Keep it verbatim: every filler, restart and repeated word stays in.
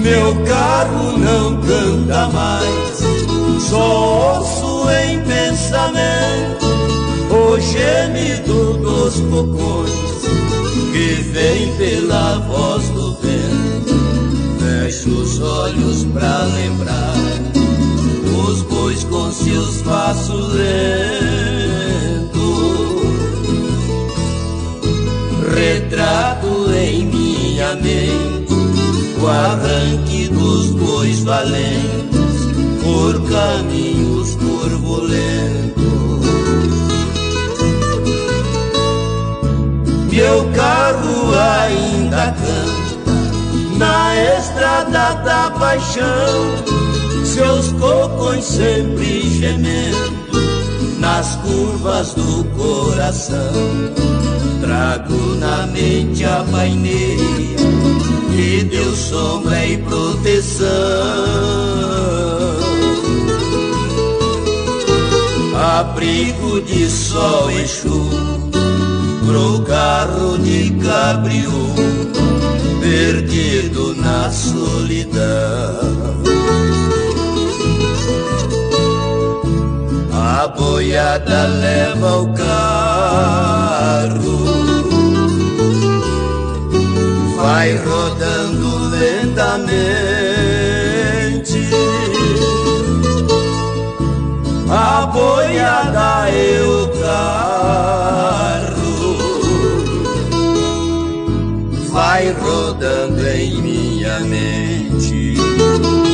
Meu carro não canta mais, só ouço em pensamento o gemido dos cocões que vem pela voz do vento. Fecho os olhos pra lembrar os bois com seus passos lentos. Retrato em minha mente o arranque dos bois valentes por caminhos turbulentos. Meu carro ainda canta na estrada da paixão, seus cocões sempre gemendo nas curvas do coração. Trago na mente a paineia que deu sombra e proteção, abrigo de sol e chuva pro carro de cabriú perdido na solidão. A boiada leva o carro, vai rodando lentamente. A boiada e o carro vai rodando em minha mente.